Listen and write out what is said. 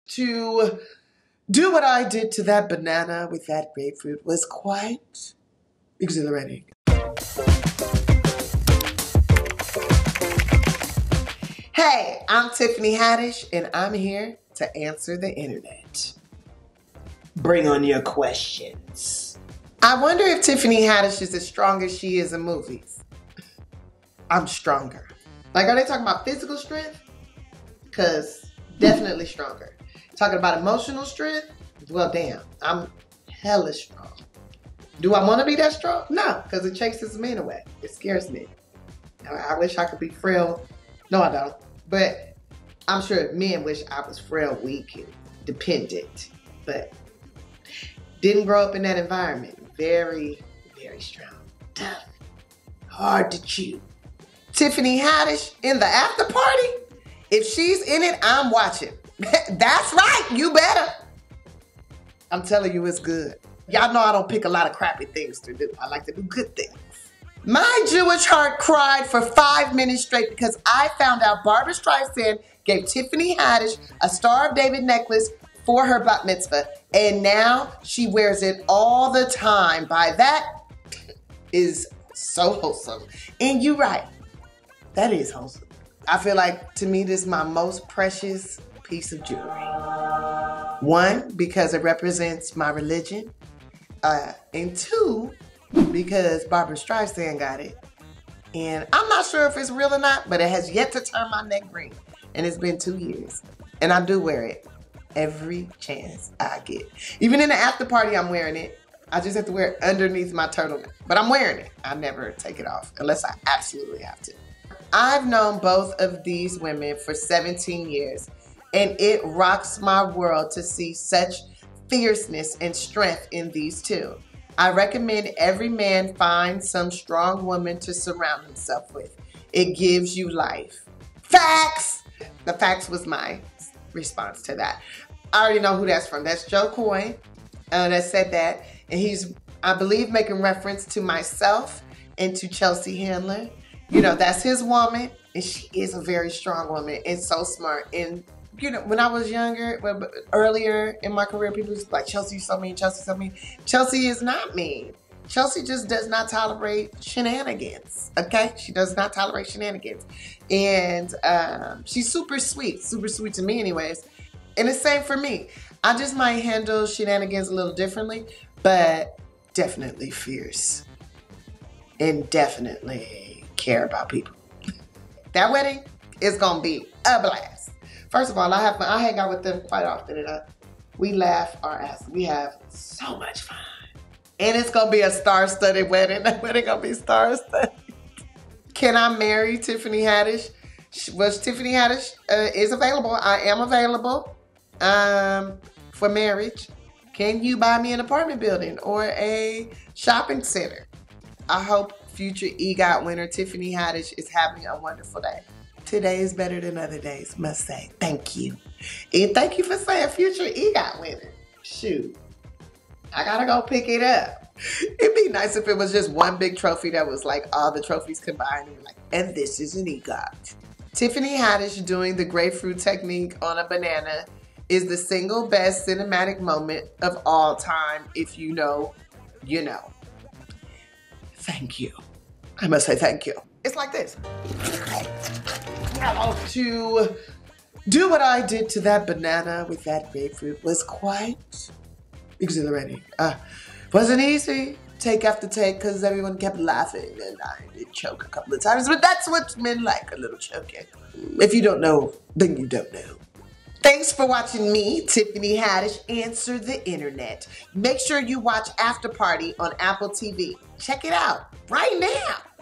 To do what I did to that banana with that grapefruit was quite exhilarating. Hey, I'm Tiffany Haddish, and I'm here to answer the internet. Bring on your questions. I wonder if Tiffany Haddish is as strong as she is in movies. I'm stronger. Like, are they talking about physical strength? Because definitely stronger. Talking about emotional strength? Well, damn, I'm hella strong. Do I want to be that strong? No, because it chases men away. It scares me. I wish I could be frail. No, I don't. But I'm sure men wish I was frail, weak, and dependent. But didn't grow up in that environment. Very, very strong. Tough. Hard to chew. Tiffany Haddish in the Afterparty? If she's in it, I'm watching. That's right, you better. I'm telling you, it's good. Y'all know I don't pick a lot of crappy things to do. I like to do good things. My Jewish heart cried for 5 minutes straight because I found out Barbra Streisand gave Tiffany Haddish a Star of David necklace for her bat mitzvah, and now she wears it all the time. By that is so wholesome. And you're right, that is wholesome. I feel like, to me, this is my most precious piece of jewelry. One, because it represents my religion. And two, because Barbra Streisand got it. And I'm not sure if it's real or not, but it has yet to turn my neck green. And it's been 2 years. And I do wear it every chance I get. Even in the after party, I'm wearing it. I just have to wear it underneath my turtleneck. But I'm wearing it. I never take it off unless I absolutely have to. I've known both of these women for 17 years. And it rocks my world to see such fierceness and strength in these two. I recommend every man find some strong woman to surround himself with. It gives you life. Facts! The facts was my response to that. I already know who that's from. That's Joe Coy that said that. And he's, I believe, making reference to myself and to Chelsea Handler. You know, that's his woman. And she is a very strong woman and so smart. And you know, when I was younger, earlier in my career, people was like, Chelsea's so mean, Chelsea's so mean. Chelsea is not mean. Chelsea just does not tolerate shenanigans, okay? She does not tolerate shenanigans. And she's super sweet to me anyways. And the same for me. I just might handle shenanigans a little differently, but definitely fierce. And definitely care about people. That wedding is gonna be a blast. First of all, I hang out with them quite often, and we laugh our ass. We have so much fun. And it's gonna be a star-studded wedding. The wedding gonna be star-studded. Can I marry Tiffany Haddish? Tiffany Haddish is available. I am available for marriage. Can you buy me an apartment building or a shopping center? I hope future EGOT winner Tiffany Haddish is having a wonderful day. Today is better than other days, must say. Thank you. And thank you for saying future EGOT winner. Shoot. I gotta go pick it up. It'd be nice if it was just one big trophy that was like all the trophies combined. And, and this is an EGOT. Tiffany Haddish doing the grapefruit technique on a banana is the single best cinematic moment of all time. If you know, you know. Thank you. I must say thank you. It's like this. To do what I did to that banana with that grapefruit was quite exhilarating. Wasn't easy, take after take, because everyone kept laughing and I did choke a couple of times, but that's what men like, a little choking. If you don't know, then you don't know. Thanks for watching me, Tiffany Haddish, answer the internet. Make sure you watch Afterparty on Apple TV. Check it out right now.